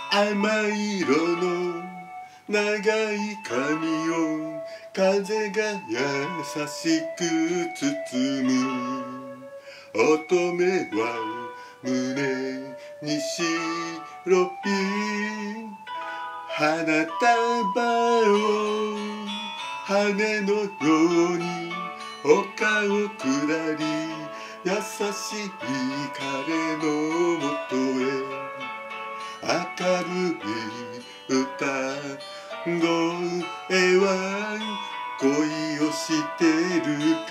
甘い色の長い髪を風が優しく包む。乙女は胸に白い花束を羽のように丘を下り、優しい彼のもとへ明るい歌声は恋をしてるから。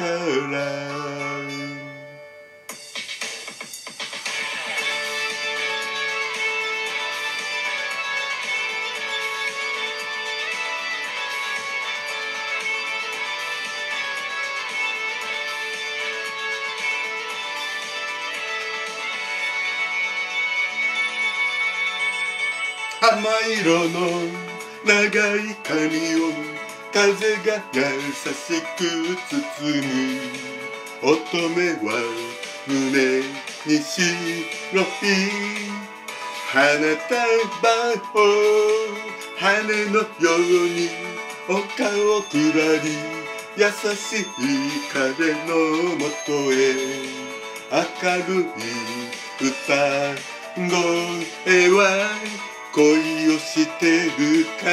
甘い色の長い髪を風が優しく包む。乙女は胸に白い花束を羽のように丘を下り、優しい彼のもとへ明るい歌声は恋をしてるから。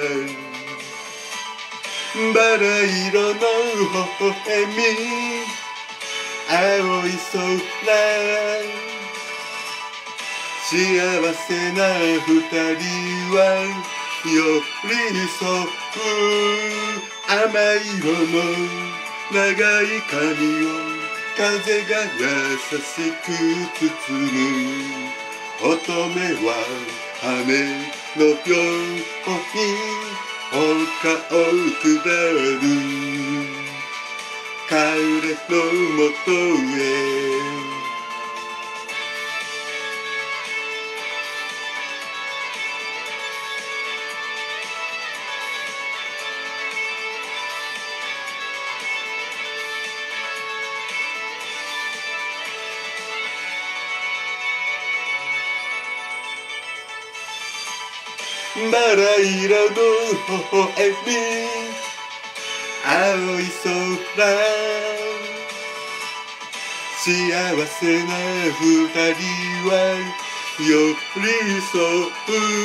バラ色の微笑み、青い空、幸せな二人は寄り添う。甘い色の長い髪を風が優しく包む。乙女は羽のように丘を下る。彼のもとへバラ色の微笑み、青い空、幸せな二人は寄り添う。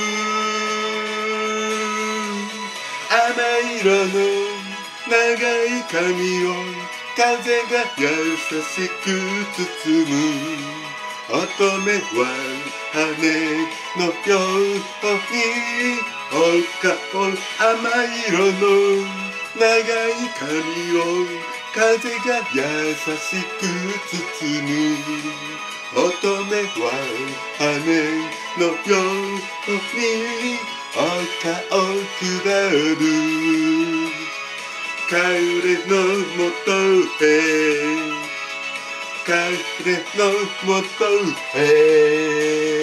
甘い色の長い髪を風が優しく包む。乙女は羽のように丘を甘い色の長い髪を風が優しく包む。乙女は羽のように丘を下る。彼のもとへ彼のもとへ